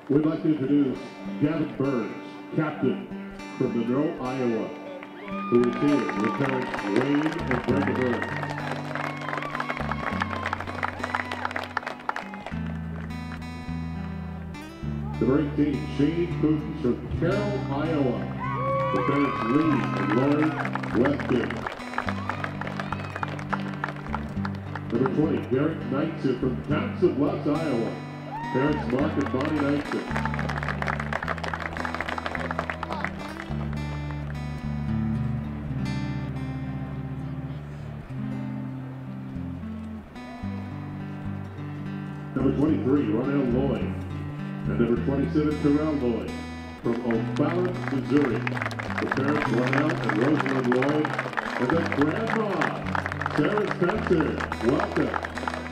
We'd like to introduce Gavin Burns, captain from Monroe, Iowa, who is here with parents Wayne and Brenda Burns. Number 18, Shane Putin from Carroll, Iowa, with parents Lee and Lori Wesleyan. Number 20, Derek Knightson from Council Bluffs, Iowa. Parents Mark and Bonnie Knightson. Number 23, Ronell Lloyd. And number 27, Terrell Lloyd from O'Fallon, Missouri. The parents Ronell and Rosalind Lloyd. And the grandma, Sarah Spencer. Welcome.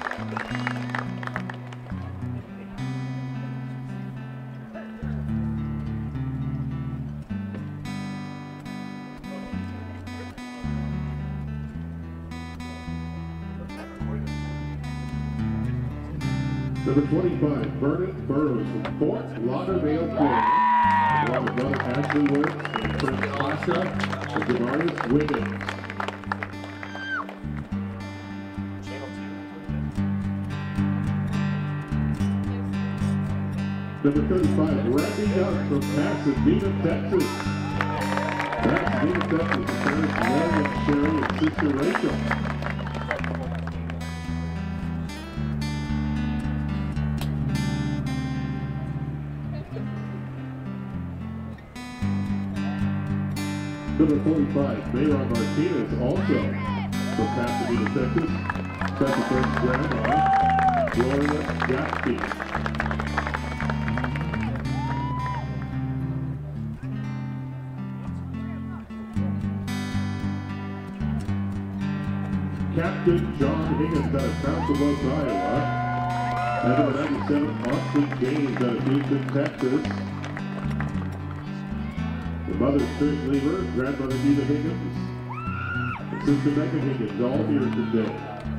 Number 25, Vernon Burrows from Fort Lauderdale, Florida, along with brother Ashley Woods and friend Tasha and Javarius Wiggins. Number 35, Randy Young from Pasadena, Texas. Pasadena, Texas, parents Mary and Sherry and sister Rachel. Number 45, Mayron Martinez, also from Pasadena, Texas. Special friends grandma, Gloria Gatsby. Captain John Higgins out of Council Bluffs, Iowa. And number 97, Austin James out of Houston, Texas. The mother, Trish Lever, grandmother, Eva Higgins, and sister Megan Higgins, all here today.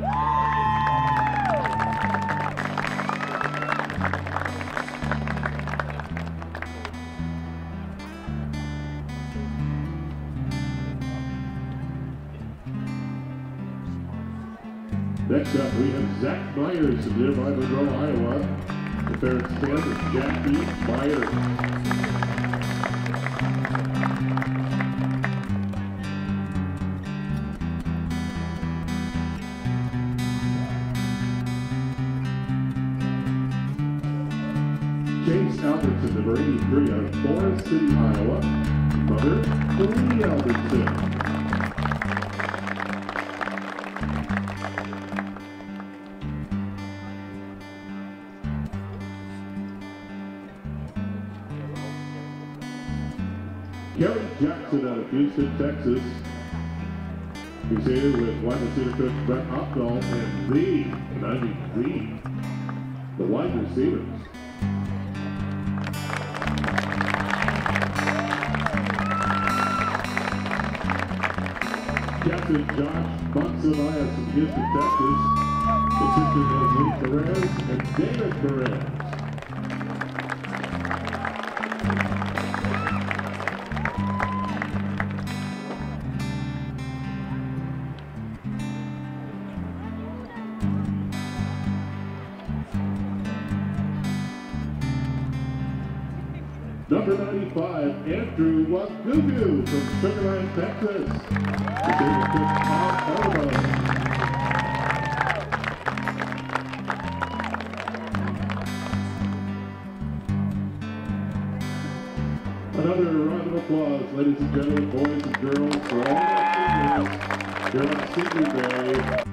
Next up, we have Zach Myers of nearby Monroe, Iowa. The parents Ken and Jackie Myers. James Albertson, number 83, out of Forest City, Iowa. Mother, Lee Albertson. Kelly Jackson out of Houston, Texas. He's here with wide receiver coach Brett Opdahl and the wide receivers. Captain Josh Monsivais from Houston, Texas. Assistant Lee Perez and David Perez. Number 95, Andrew Wagugu from Sugar Land, Texas. Another round of applause, ladies and gentlemen, boys and girls, for all our seniors here on Senior Day.